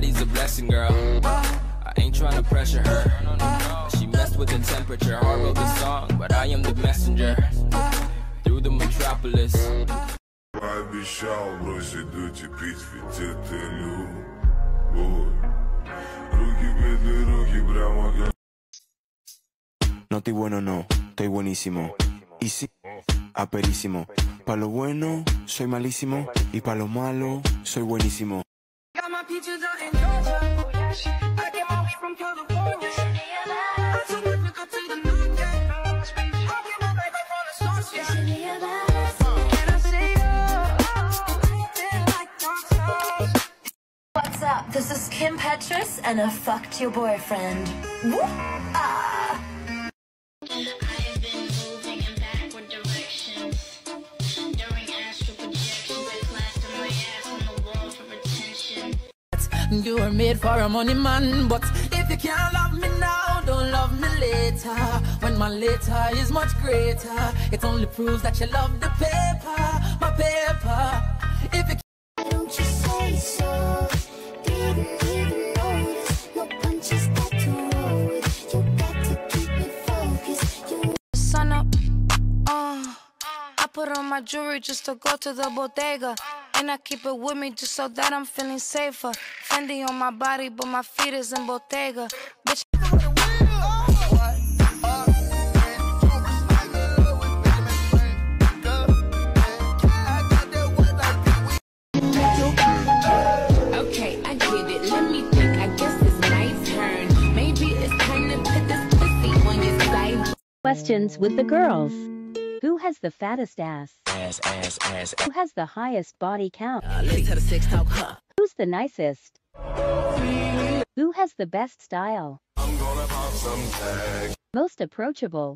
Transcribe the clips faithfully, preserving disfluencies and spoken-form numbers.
body's a blessing, girl. I ain't trying to pressure her. She messed with the temperature. Hard wrote the song, but I am the messenger. Through the metropolis. Пообещал бросить дуть и пить, ведь это любовь. Руки, бедные руки, прямо как... No estoy bueno, no, estoy buenísimo. Y sí, aperísimo. Pa' lo bueno, soy malísimo. Y pa' lo malo, soy buenísimo. Got my peaches out in Georgia. I get my weed from California. I took my pick up to the north, yeah. I get my back right from the source, yeah. And I say, oh, feel like dark stars. What's up? This is Kim Petras, and I fucked your boyfriend. Whoop! Ah! I've been moving in backward directions during astral projections. I plastered my ass on the wall for attention. You were made for a money man, but if you can't love me now, don't love me later. When my later is much greater, it only proves that you love the paper, my paper. If you Why don't you say so? Didn't even notice. No punches got to roll with. You got to keep it focused. You Sun up, uh, I put on my jewelry just to go to the bodega. And I keep it with me just so that I'm feeling safer. Fendi on my body, but my feet is in Bottega. Bitch. Okay, I get it. Let me think. I guess it's my turn. Maybe it's time to put this pussy on your side. Questions with the girls. Who has the fattest ass? Ass, ass, ass. Who has the highest body count? uh, let's have a sex talk, huh? Who's the nicest? Who has the best style? I'm gonna pop some tags. Most approachable?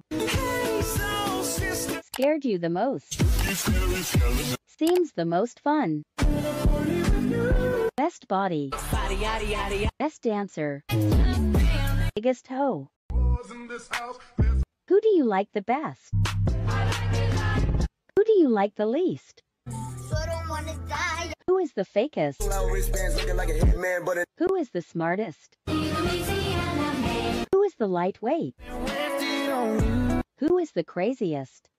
Scared you the most? Seems the most fun? Best body? Best dancer? Biggest hoe? Who do you like the best? Who do you like the least? Who is the fakest? Who is the smartest? Who is the lightweight? Who is the craziest?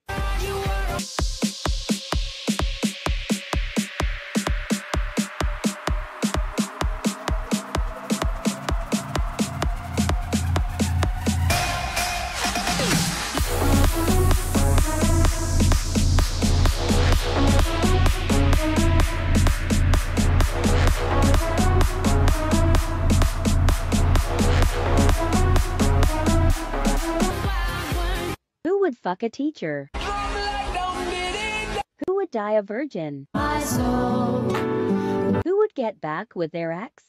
Who would fuck a teacher? Who would die a virgin? Who would get back with their ex?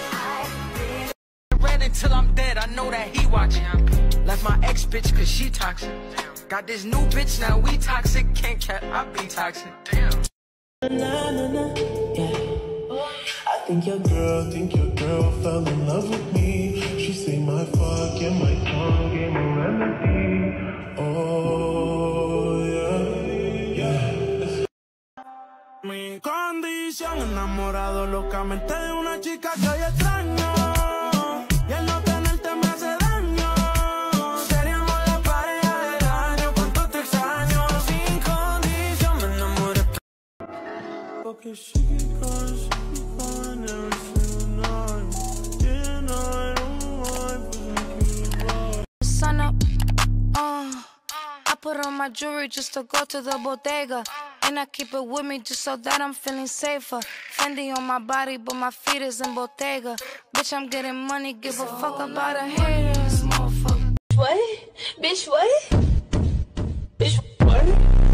Ran until I'm dead, I know that he watching. Left my ex bitch cause she toxic. Got this new bitch, now we toxic. Can't cap, I be toxic. Damn. Na, na, na, yeah. I think your girl, think your girl fell in love with me. She say my fuck and my tongue gave me remedy. Oh yeah, yeah. Mi condición, enamorado locamente de una chica que hoy extraño. Y el no tenerte me hace daño. Seríamos la pareja del año, cuánto te extraño. Sin condición me enamoré. Porque she goes, she gone every single night. Yeah, I don't want to Sun up, uh, I put on my jewelry just to go to the bodega. And I keep it with me just so that I'm feeling safer. Fendi on my body, but my feet is in Bottega. Bitch, I'm getting money, give a fuck about a haters, motherfucker. What? Bitch, what? Bitch, what?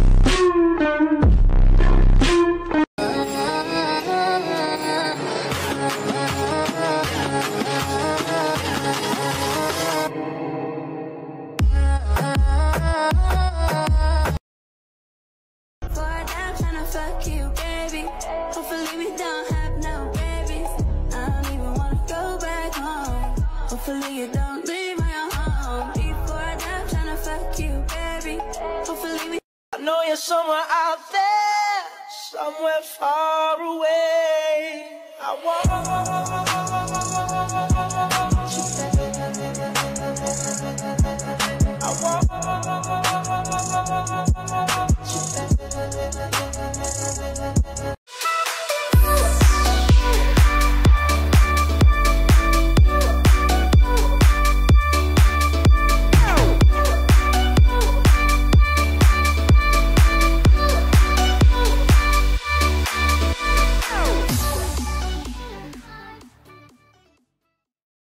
fuck you, baby. Hopefully we don't have no babies. I don't even wanna go back home. Hopefully you don't leave my home. Before I die, I'm tryna fuck you, baby. Hopefully we. I know you're somewhere out there, somewhere far away. I want